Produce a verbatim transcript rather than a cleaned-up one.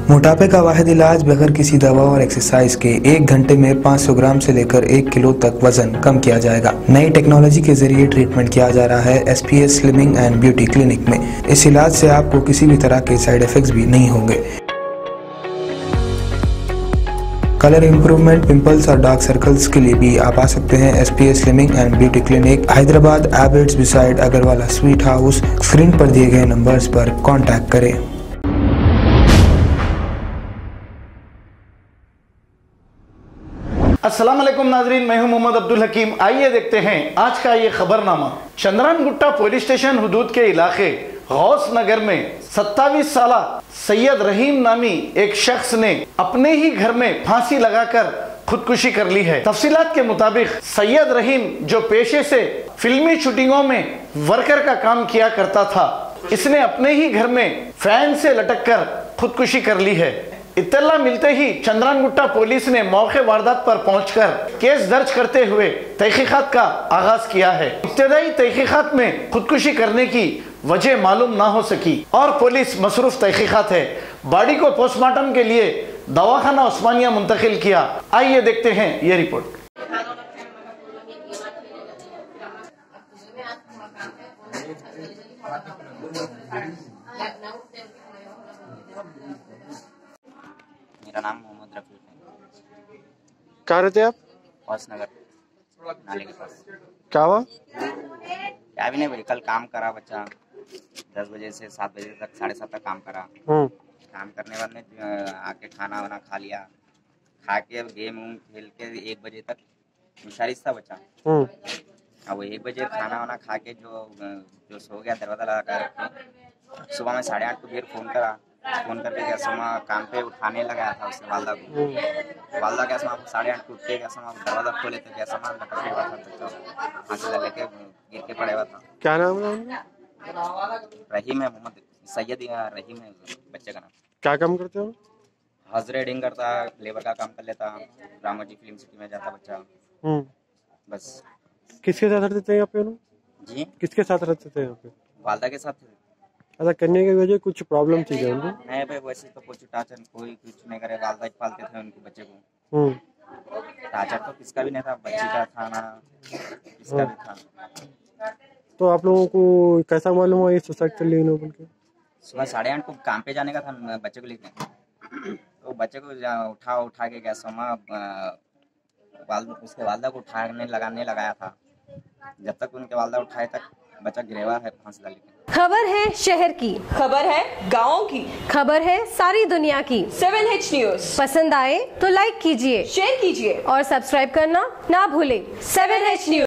मोटापे का वाहिद इलाज बगैर किसी दवा और एक्सरसाइज के एक घंटे में पाँच सौ ग्राम से लेकर एक किलो तक वजन कम किया जाएगा। नई टेक्नोलॉजी के जरिए ट्रीटमेंट किया जा रहा है S P S slimming and beauty clinic में। इस इलाज से आपको किसी भी तरह के साइड इफेक्ट्स भी नहीं होंगे। कलर इंप्रूवमेंट, पिंपल्स और डार्क सर्कल्स के लिए भी आप आ सकते हैं S P S slimming and beauty clinic, Hyderabad, Abids beside Agarwala sweet house. Screen पर दिए गए नंबर्स पर कॉन्टैक्ट करें। अस्सलाम वालेकुम नाजरीन, मैं हूं मोहम्मद अब्दुल हकीम। आइए देखते हैं आज का ये खबरनामा। चंद्रानगुट्टा पुलिस स्टेशन हुदूद के इलाके गौस नगर में सत्ताईस साल सैयद रहीम नामी एक शख्स ने अपने ही घर में फांसी लगाकर खुदकुशी कर ली है। तफसीलात के मुताबिक सैयद रहीम जो पेशे से फिल्मी शूटिंगों में वर्कर का काम किया करता था, इसने अपने ही घर में फैन से लटक कर खुदकुशी कर ली है। इत्तला मिलते ही चंद्रानगुट्टा पुलिस ने मौके वारदात पर पहुंचकर केस दर्ज करते हुए तहकीकात का आगाज किया है। इब्तदाई तहकीकात में खुदकुशी करने की वजह मालूम ना हो सकी और पुलिस मसरूफ तहकीकात है। बॉडी को पोस्टमार्टम के लिए दवाखाना उस्मानिया मुंतकिल किया। आइए देखते हैं ये रिपोर्ट। मेरा नाम मोहम्मद रफी है। कहाँ रहते हैं आप? गौस नगर नाले के पास। क्या हुआ? क्या भी नहीं भाई, कल काम करा बच्चा दस बजे से सात बजे तक, साढ़े सात तक काम करा। काम करने बाद में आके खाना वाना खा लिया, खा के गेम वूम खेल के एक बजे तक मुशारिश था बच्चा। अब एक बजे खाना वाना खा के जो जो सो गया, दरवाजा लगा कर। सुबह में साढ़े आठ को फिर फोन करा, फोन करके क्या समा काम पे उठाने लगाया था उसने वालदा को। वालदा क्या समा साढ़े आठ को उठते, क्या समा दरवाजा खोले तो क्या समा लटके हुआ था बच्चा, फांसी लगे के गिर के पड़े हुआ था। क्या नाम है उनका? रहीम है, मोहम्मद सैयद रहीम है बच्चे का नाम। क्या काम करते हो? हाउस रेडिंग करता, लेबर का काम कर लेता, रामोजी फिल्म सिटी में जाता बच्चा। बस। किसके साथ रहते थे यहाँ पे? जी, किसके साथ रहते थे यहाँ पे? वालदा के साथ। ऐसा करने की वजह कुछ प्रॉब्लम थी क्या उनको? नहीं भाई, वैसे तो कुछ टाचर कोई कुछ नहीं करे, वालदा ही पालते थे उनके बच्चे को। टाचर तो किसका भी नहीं था, बच्ची का था ना किसका भी था। तो आप लोगों को कैसा मालूम हुआ ये सुसाइड कर लिया बोल के? सुबह साढ़े आठ को काम पे जाने का था बच्चे को लेके, तो बच्चे को उठा उठा के गया समा वाल, उसके वालदा को उठाने लगाने लगाया था। जब तक उनके वालदा उठाए तक बच्चा गिरेवा है फांसी लगे। खबर है शहर की, खबर है गाँव की, खबर है सारी दुनिया की। सेवन एच न्यूज पसंद आए तो लाइक कीजिए, शेयर कीजिए और सब्सक्राइब करना ना भूलें। Seven H news.